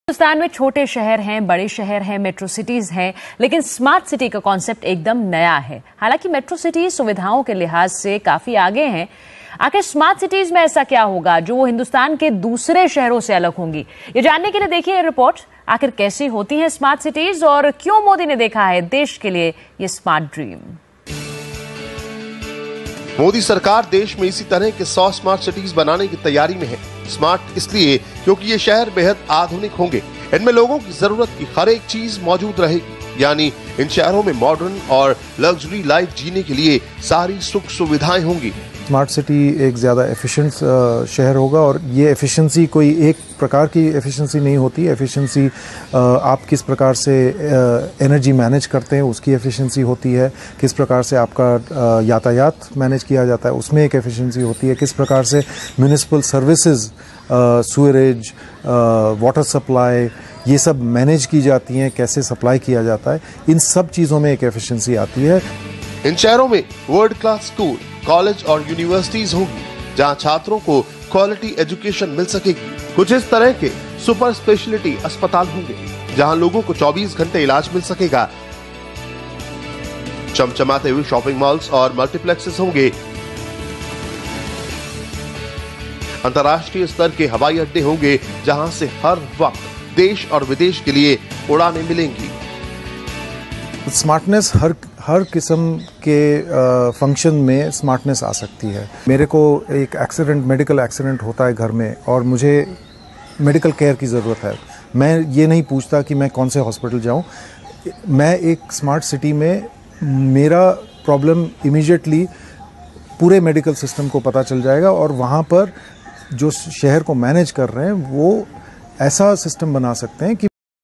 हिंदुस्तान में छोटे शहर हैं, बड़े शहर हैं, मेट्रो सिटीज हैं, लेकिन स्मार्ट सिटी का कॉन्सेप्ट एकदम नया है। हालांकि मेट्रो सिटीज सुविधाओं के लिहाज से काफी आगे हैं। आखिर स्मार्ट सिटीज में ऐसा क्या होगा जो वो हिंदुस्तान के दूसरे शहरों से अलग होंगी? ये जानने के लिए देखिए ये रिपोर्ट। आखिर कैसी होती हैं स्मार्ट सिटीज और क्यों मोदी ने देखा है देश के लिए ये स्मार्ट ड्रीम। मोदी सरकार देश में इसी तरह के 100 स्मार्ट सिटीज बनाने की तैयारी में है। स्मार्ट इसलिए क्योंकि ये शहर बेहद आधुनिक होंगे। इनमें लोगों की जरूरत की हर एक चीज मौजूद रहेगी, यानी इन शहरों में मॉडर्न और लग्जरी लाइफ जीने के लिए सारी सुख सुविधाएं होंगी। स्मार्ट सिटी एक ज़्यादा एफिशिएंट शहर होगा और ये एफिशिएंसी कोई एक प्रकार की एफिशिएंसी नहीं होती। एफिशिएंसी आप किस प्रकार से एनर्जी मैनेज करते हैं उसकी एफिशिएंसी होती है, किस प्रकार से आपका यातायात मैनेज किया जाता है उसमें एक एफिशिएंसी होती है, किस प्रकार से municipal services, sewerage, water supply ये सब मैनेज की जाती हैं, कैसे सप्लाई किया जाता है, इन सब चीज़ों में एक एफिशिएंसी आती है। इन शहरों में वर्ल्ड क्लास स्कूल, कॉलेज और यूनिवर्सिटीज होंगी जहां छात्रों को क्वालिटी एजुकेशन मिल सकेगी। कुछ इस तरह के सुपर स्पेशलिटी अस्पताल होंगे जहां लोगों को 24 घंटे इलाज मिल सकेगा। चमचमाते हुए शॉपिंग मॉल्स और मल्टीप्लेक्सेस होंगे। अंतर्राष्ट्रीय स्तर के हवाई अड्डे होंगे जहां से हर वक्त देश और विदेश के लिए उड़ानें मिलेंगी। स्मार्टनेस हर किस्म के फंक्शन में स्मार्टनेस आ सकती है। मेरे को एक मेडिकल एक्सीडेंट होता है घर में और मुझे मेडिकल केयर की ज़रूरत है। मैं ये नहीं पूछता कि मैं कौन से हॉस्पिटल जाऊं। मैं एक स्मार्ट सिटी में मेरा प्रॉब्लम इमीडिएटली पूरे मेडिकल सिस्टम को पता चल जाएगा और वहाँ पर जो शहर को मैनेज कर रहे हैं वो ऐसा सिस्टम बना सकते हैं कि